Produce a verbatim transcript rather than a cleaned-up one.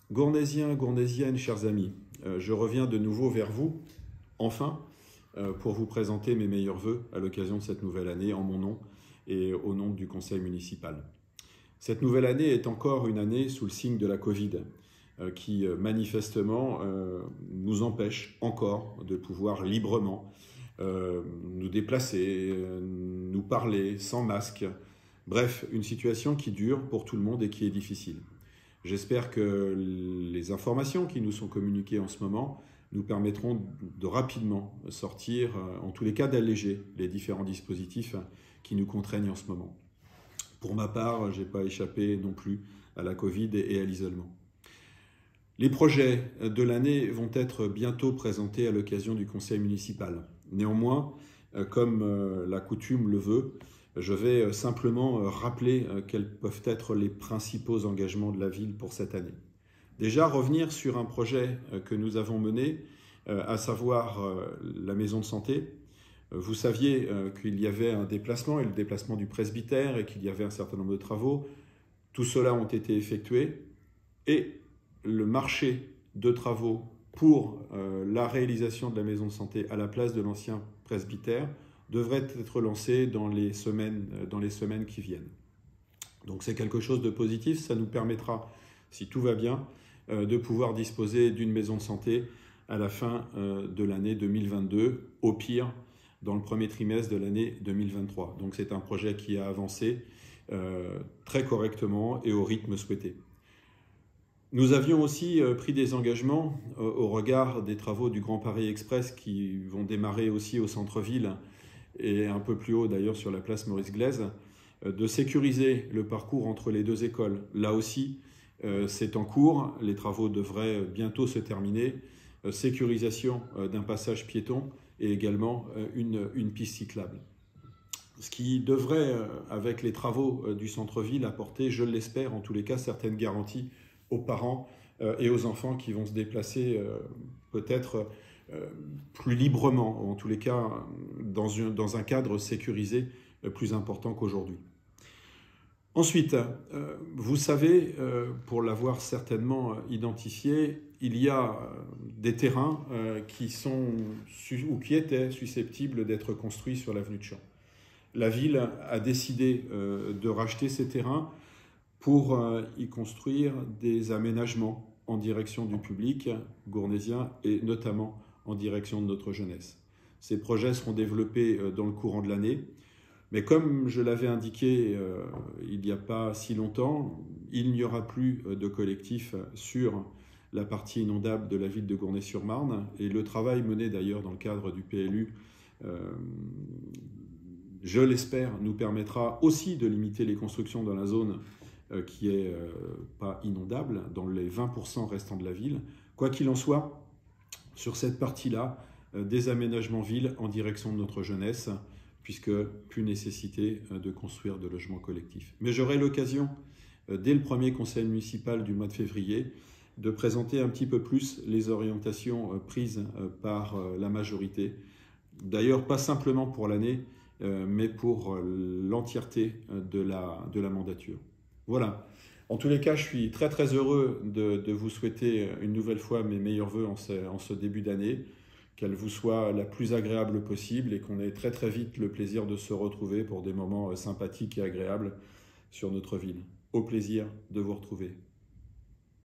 Gournaisiens, Gournaisiennes, chers amis, euh, je reviens de nouveau vers vous, enfin, euh, pour vous présenter mes meilleurs vœux à l'occasion de cette nouvelle année en mon nom et au nom du conseil municipal. Cette nouvelle année est encore une année sous le signe de la Covid, euh, qui euh, manifestement euh, nous empêche encore de pouvoir librement euh, nous déplacer, euh, nous parler sans masque. Bref, une situation qui dure pour tout le monde et qui est difficile. J'espère que les informations qui nous sont communiquées en ce moment nous permettront de rapidement sortir, en tous les cas d'alléger les différents dispositifs qui nous contraignent en ce moment. Pour ma part, je n'ai pas échappé non plus à la Covid et à l'isolement. Les projets de l'année vont être bientôt présentés à l'occasion du conseil municipal. Néanmoins, comme la coutume le veut, je vais simplement rappeler quels peuvent être les principaux engagements de la ville pour cette année. Déjà, revenir sur un projet que nous avons mené, à savoir la maison de santé. Vous saviez qu'il y avait un déplacement, et le déplacement du presbytère, et qu'il y avait un certain nombre de travaux. Tout cela ont été effectués, et le marché de travaux pour la réalisation de la maison de santé à la place de l'ancien presbytère devrait être lancé dans les semaines, dans les semaines qui viennent. Donc c'est quelque chose de positif, ça nous permettra, si tout va bien, de pouvoir disposer d'une maison de santé à la fin de l'année deux mille vingt-deux, au pire dans le premier trimestre de l'année deux mille vingt-trois. Donc c'est un projet qui a avancé euh, très correctement et au rythme souhaité. Nous avions aussi pris des engagements euh, au regard des travaux du Grand Paris Express qui vont démarrer aussi au centre-ville et un peu plus haut d'ailleurs sur la place Maurice-Glaise, euh, de sécuriser le parcours entre les deux écoles. Là aussi, euh, c'est en cours, les travaux devraient bientôt se terminer. Euh, sécurisation euh, d'un passage piéton et également euh, une, une piste cyclable. Ce qui devrait, euh, avec les travaux euh, du centre-ville, apporter, je l'espère, en tous les cas, certaines garanties aux parents euh, et aux enfants qui vont se déplacer euh, peut-être euh, plus librement, ou en tous les cas dans, une, dans un cadre sécurisé euh, plus important qu'aujourd'hui. Ensuite, euh, vous savez, euh, pour l'avoir certainement identifié, il y a des terrains euh, qui sont ou qui étaient susceptibles d'être construits sur l'avenue de Champ. La ville a décidé euh, de racheter ces terrains pour euh, y construire des aménagements en direction du public gournaisien et notamment en direction de notre jeunesse. Ces projets seront développés euh, dans le courant de l'année. Mais comme je l'avais indiqué euh, il n'y a pas si longtemps, il n'y aura plus de collectif sur la partie inondable de la ville de Gournay-sur-Marne. Et le travail mené d'ailleurs dans le cadre du P L U, euh, je l'espère, nous permettra aussi de limiter les constructions dans la zone euh, qui n'est euh, pas inondable, dans les vingt pour cent restants de la ville. Quoi qu'il en soit, sur cette partie-là, euh, des aménagements villes en direction de notre jeunesse, puisque plus nécessité de construire de logements collectifs. Mais j'aurai l'occasion, dès le premier conseil municipal du mois de février, de présenter un petit peu plus les orientations prises par la majorité. D'ailleurs, pas simplement pour l'année, mais pour l'entièreté de la, de la mandature. Voilà. En tous les cas, je suis très très heureux de, de vous souhaiter une nouvelle fois mes meilleurs vœux en ce, en ce début d'année. Qu'elle vous soit la plus agréable possible et qu'on ait très très vite le plaisir de se retrouver pour des moments sympathiques et agréables sur notre ville. Au plaisir de vous retrouver.